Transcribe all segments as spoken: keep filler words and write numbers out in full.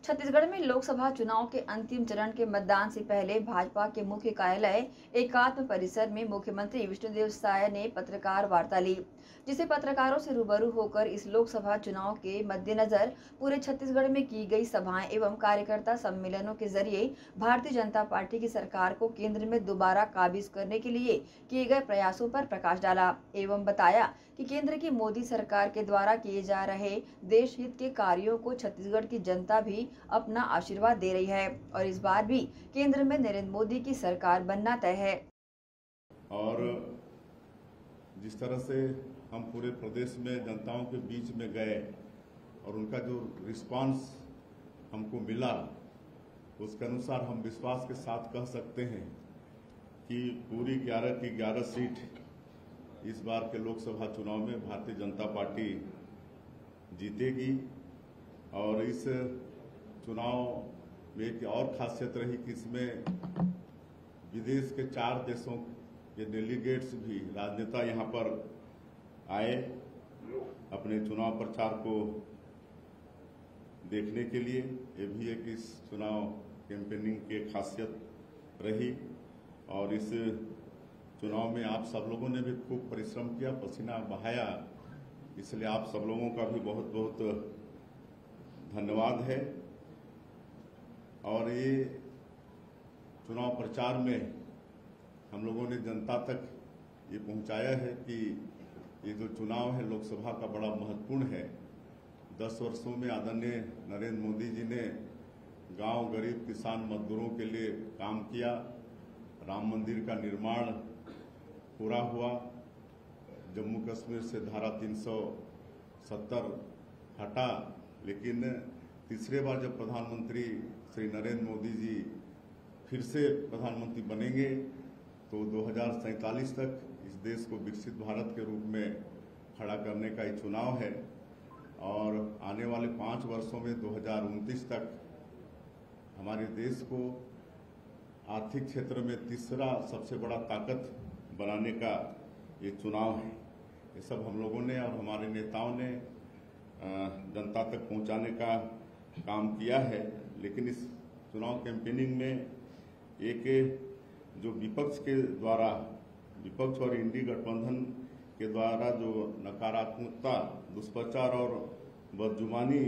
छत्तीसगढ़ में लोकसभा चुनाव के अंतिम चरण के मतदान से पहले भाजपा के मुख्य कार्यालय एकात्म परिसर में मुख्यमंत्री विष्णुदेव साय ने पत्रकार वार्ता ली, जिसे पत्रकारों से रूबरू होकर इस लोकसभा चुनाव के मद्देनजर पूरे छत्तीसगढ़ में की गई सभाएं एवं कार्यकर्ता सम्मेलनों के जरिए भारतीय जनता पार्टी की सरकार को केंद्र में दोबारा काबिज करने के लिए किए गए प्रयासों पर प्रकाश डाला एवं बताया कि केंद्र की मोदी सरकार के द्वारा किए जा रहे देश हित के कार्यों को छत्तीसगढ़ की जनता भी अपना आशीर्वाद दे रही है और इस बार भी केंद्र में नरेंद्र मोदी की सरकार बनना तय है। और जिस तरह से हम पूरे प्रदेश में जनताओं के बीच में गए और उनका जो रिस्पांस हमको मिला, उसके अनुसार हम विश्वास के साथ कह सकते हैं कि पूरी ग्यारह की ग्यारह सीट इस बार के लोकसभा चुनाव में भारतीय जनता पार्टी जीतेगी। और इस चुनाव में एक और खासियत रही कि इसमें विदेश के चार देशों के डेलीगेट्स भी राजनेता यहाँ पर आए अपने चुनाव प्रचार को देखने के लिए। ये भी एक इस चुनाव कैंपेनिंग की खासियत रही। और इस चुनाव में आप सब लोगों ने भी खूब परिश्रम किया, पसीना बहाया, इसलिए आप सब लोगों का भी बहुत बहुत धन्यवाद है। और ये चुनाव प्रचार में हम लोगों ने जनता तक ये पहुंचाया है कि ये जो चुनाव है लोकसभा का बड़ा महत्वपूर्ण है। दस वर्षों में आदरणीय नरेंद्र मोदी जी ने गांव, गरीब, किसान, मजदूरों के लिए काम किया। राम मंदिर का निर्माण पूरा हुआ। जम्मू कश्मीर से धारा तीन सौ सत्तर हटा, लेकिन तीसरे बार जब प्रधानमंत्री श्री नरेंद्र मोदी जी फिर से प्रधानमंत्री बनेंगे तो दो हज़ार सैंतालीस तक इस देश को विकसित भारत के रूप में खड़ा करने का ये चुनाव है। और आने वाले पाँच वर्षों में दो हज़ार उनतीस तक हमारे देश को आर्थिक क्षेत्र में तीसरा सबसे बड़ा ताकत बनाने का ये चुनाव है। ये सब हम लोगों ने और हमारे नेताओं ने जनता तक पहुंचाने का काम किया है। लेकिन इस चुनाव कैंपेनिंग में एक जो विपक्ष के द्वारा, विपक्ष और इंडी गठबंधन के द्वारा जो नकारात्मकता, दुष्प्रचार और बदजुबानी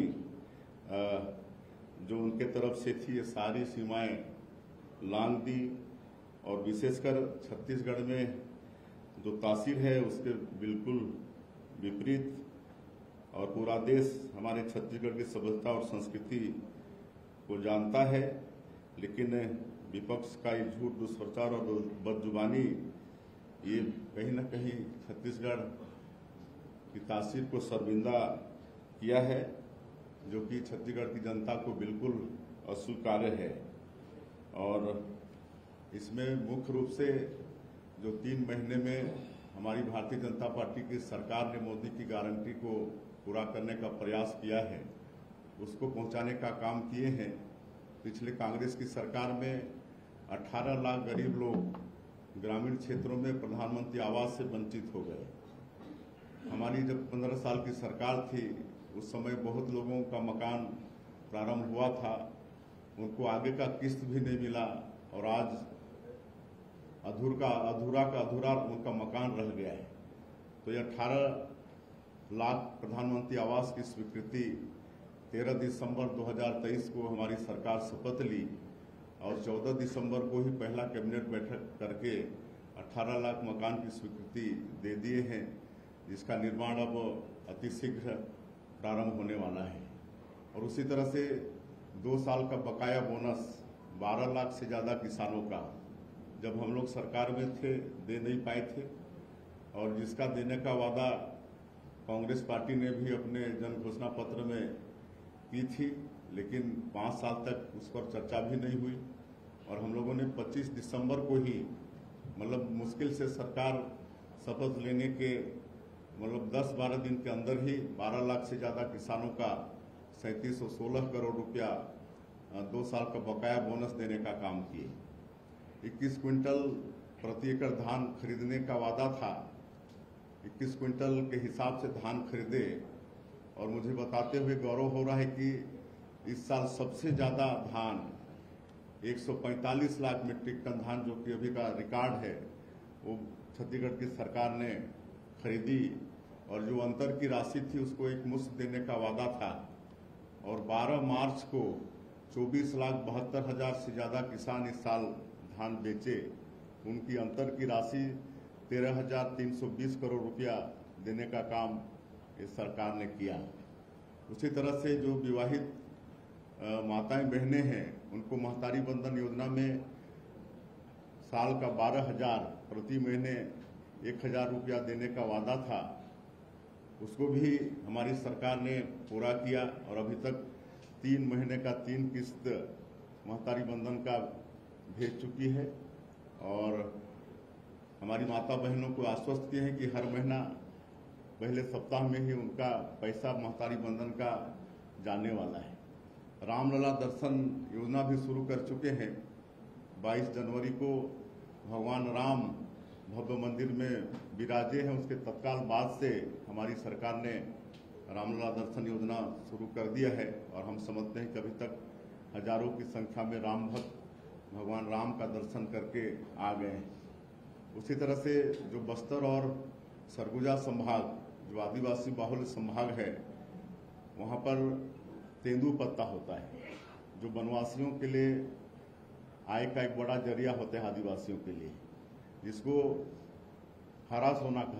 जो उनके तरफ से थी, ये सारी सीमाएं लांघ दी। और विशेषकर छत्तीसगढ़ में जो तासीर है उसके बिल्कुल विपरीत। और पूरा देश हमारे छत्तीसगढ़ की सभ्यता और संस्कृति को जानता है, लेकिन विपक्ष का ये झूठ, दुष्प्रचार और बदजुबानी ये कहीं न कहीं छत्तीसगढ़ की तासीर को शर्मिंदा किया है, जो कि छत्तीसगढ़ की जनता को बिल्कुल अस्वीकार्य है। और इसमें मुख्य रूप से जो तीन महीने में हमारी भारतीय जनता पार्टी की सरकार ने मोदी की गारंटी को पूरा करने का प्रयास किया है, उसको पहुंचाने का काम किए हैं। पिछले कांग्रेस की सरकार में अठारह लाख गरीब लोग ग्रामीण क्षेत्रों में प्रधानमंत्री आवास से वंचित हो गए। हमारी जब पंद्रह साल की सरकार थी उस समय बहुत लोगों का मकान प्रारंभ हुआ था, उनको आगे का किस्त भी नहीं मिला और आज अधूर का अधूरा का अधूरा उनका मकान रह गया है। तो ये अठारह लाख प्रधानमंत्री आवास की स्वीकृति तेरह दिसंबर दो हज़ार तेईस को हमारी सरकार शपथ ली और चौदह दिसंबर को ही पहला कैबिनेट बैठक करके अठारह लाख मकान की स्वीकृति दे दिए हैं, जिसका निर्माण अब अतिशीघ्र प्रारंभ होने वाला है। और उसी तरह से दो साल का बकाया बोनस बारह लाख से ज़्यादा किसानों का जब हम लोग सरकार में थे दे नहीं पाए थे, और जिसका देने का वादा कांग्रेस पार्टी ने भी अपने जन घोषणा पत्र में की थी, लेकिन पाँच साल तक उस पर चर्चा भी नहीं हुई। और हम लोगों ने पच्चीस दिसंबर को ही, मतलब मुश्किल से सरकार शपथ लेने के मतलब दस बारह दिन के अंदर ही बारह लाख से ज़्यादा किसानों का सैंतीस सौ सोलह करोड़ रुपया दो साल का बकाया बोनस देने का काम किए। इक्कीस क्विंटल प्रति एकड़ धान खरीदने का वादा था, इक्कीस क्विंटल के हिसाब से धान खरीदे। और मुझे बताते हुए गौरव हो रहा है कि इस साल सबसे ज्यादा धान एक सौ पैंतालीस लाख मीट्रिक टन धान, जो कि अभी का रिकॉर्ड है, वो छत्तीसगढ़ की सरकार ने खरीदी। और जो अंतर की राशि थी उसको एक मुश्त देने का वादा था। और बारह मार्च को चौबीस लाख बहत्तर हजार से ज्यादा किसान इस साल धान बेचे। उनकी अंतर की राशि तेरह हजार तीन सौ बीस करोड़ रुपया देने का काम इस सरकार ने किया। उसी तरह से जो विवाहित माताएं बहनें हैं, उनको महतारी बंधन योजना में साल का बारह हजार प्रति महीने एक हजार रुपया देने का वादा था, उसको भी हमारी सरकार ने पूरा किया। और अभी तक तीन महीने का तीन किस्त महतारी बंधन का भेज चुकी है। और हमारी माता बहनों को आश्वस्त किए हैं कि हर महीना पहले सप्ताह में ही उनका पैसा महतारी बंधन का जाने वाला है। रामलला दर्शन योजना भी शुरू कर चुके हैं। बाईस जनवरी को भगवान राम भव्य मंदिर में विराजे हैं, उसके तत्काल बाद से हमारी सरकार ने रामलला दर्शन योजना शुरू कर दिया है। और हम समझते हैं कि अभी तक हजारों की संख्या में राम भक्त भगवान राम का दर्शन करके आ गए हैं। उसी तरह से जो बस्तर और सरगुजा संभाग, जो आदिवासी बाहुल्य संभाग है, वहाँ पर तेंदुपत्ता होता है, जो वनवासियों के लिए आय का एक बड़ा जरिया होता है आदिवासियों के लिए, जिसको हरा सोना